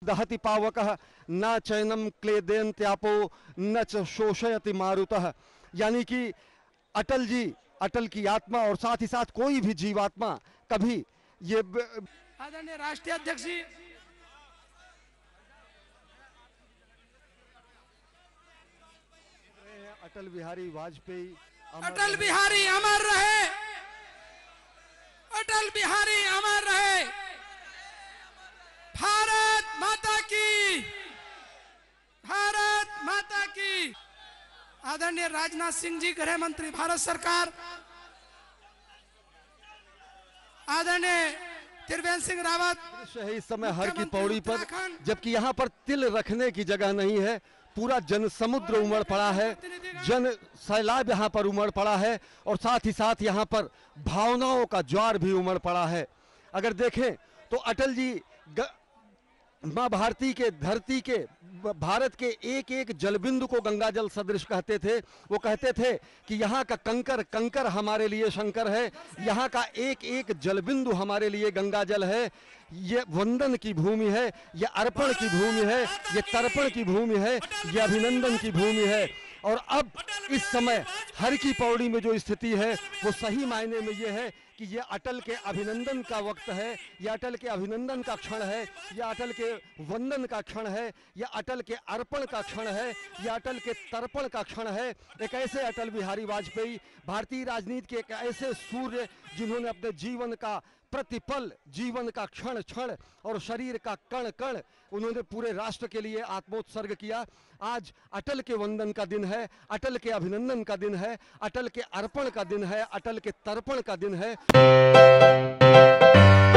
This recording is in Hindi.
दहति पावकः न चैनम क्लेदेन्त्यापो न च शोषयति मारुतः। यानी कि अटल जी, अटल की आत्मा और साथ ही साथ कोई भी जीवात्मा कभी ये आदरणीय राष्ट्रीय अध्यक्ष जी, अटल बिहारी वाजपेयी अटल बिहारी अमर रहे, अटल बिहारी अमर रहे, भारत माता की, भारत माता की। आदरणीय राजनाथ सिंह जी, गृह मंत्री भारत सरकार, आदरणीय त्रिवेंद्र सिंह रावत है इस समय हर की पौड़ी पर, जबकि यहाँ पर तिल रखने की जगह नहीं है। पूरा जन समुद्र उमड़ पड़ा है, जन सैलाब यहाँ पर उमड़ पड़ा है और साथ ही साथ यहाँ पर भावनाओं का ज्वार भी उमड़ पड़ा है। अगर देखें तो अटल जी माँ भारती के धरती के, भारत के एक एक जलबिंदु को गंगा जल सदृश कहते थे। वो कहते थे कि यहाँ का कंकर कंकर हमारे लिए शंकर है, यहाँ का एक एक जलबिंदु हमारे लिए गंगा जल है। ये वंदन की भूमि है, ये अर्पण की भूमि है, ये तर्पण की भूमि है, ये अभिनंदन की भूमि है। और अब इस समय हर की पौड़ी में जो स्थिति है वो सही मायने में ये है कि ये अटल के अभिनंदन का वक्त है, ये अटल के अभिनंदन का क्षण है, ये अटल के वंदन का क्षण है, ये अटल के अर्पण का क्षण है, ये अटल के तर्पण का क्षण है। एक ऐसे अटल बिहारी वाजपेयी, भारतीय राजनीति के एक ऐसे सूर्य जिन्होंने अपने जीवन का प्रतिपल, जीवन का क्षण क्षण और शरीर का कण कण उन्होंने पूरे राष्ट्र के लिए आत्मोत्सर्ग किया। आज अटल के वंदन का दिन है, अटल के अभिनंदन का दिन है, अटल के अर्पण का दिन है, अटल के तर्पण का दिन है।